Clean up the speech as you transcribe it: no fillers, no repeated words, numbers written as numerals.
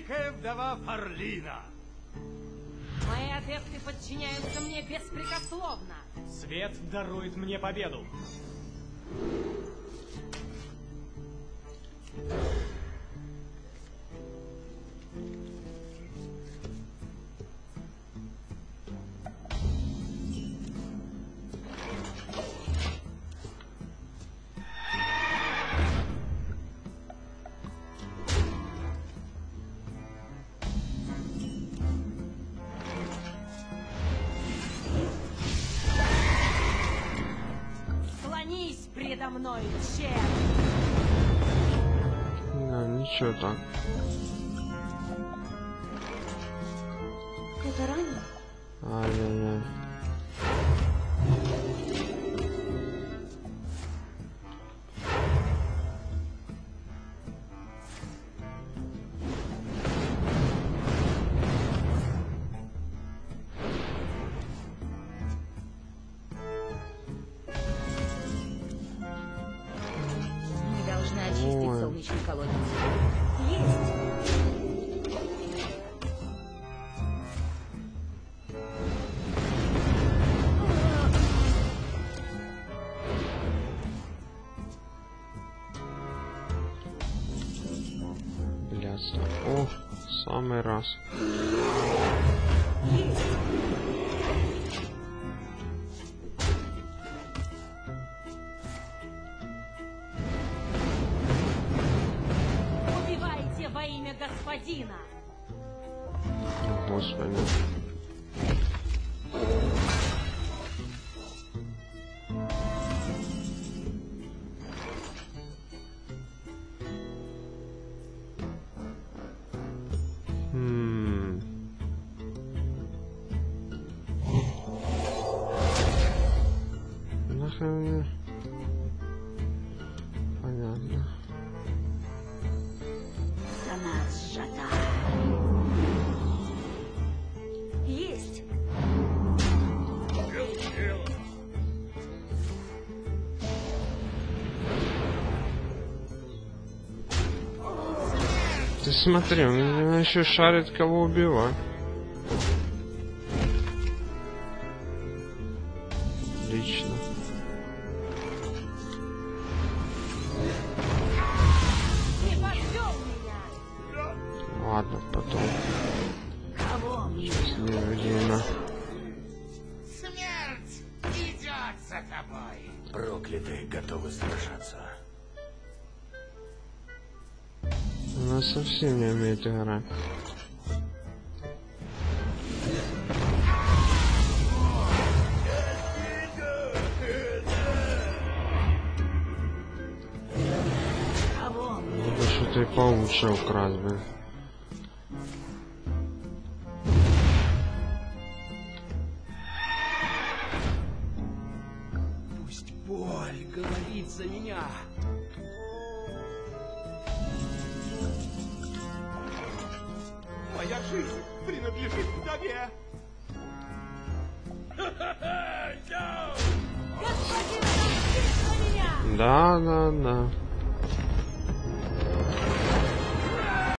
великая вдова Фарлина. Мои адепты подчиняются мне беспрекословно. Свет дарует мне победу. Склонись предо мной, червь. Да, ничего так. Кто-то ранен? Ай-яй-яй. Мы должны очистить Ой. солнечный колодец. Есть! Бляться. О, самый раз. Убивайте во имя господина. О, Господи. Нахрен мне? Понятно. Страна сжата. Есть! Ты смотри, он меня еще шарит, кого убивать. Отлично. Не подвел меня. Ладно, потом. Кого мне? Невидимо. Смерть идет за тобой. Проклятые готовы сражаться. Она совсем не умеет играть. Кого мне? Надо что-то и получше украсть, блин. Пусть боль говорит за меня. Моя жизнь принадлежит вдове. Господин, ответь на меня. Да, да, да.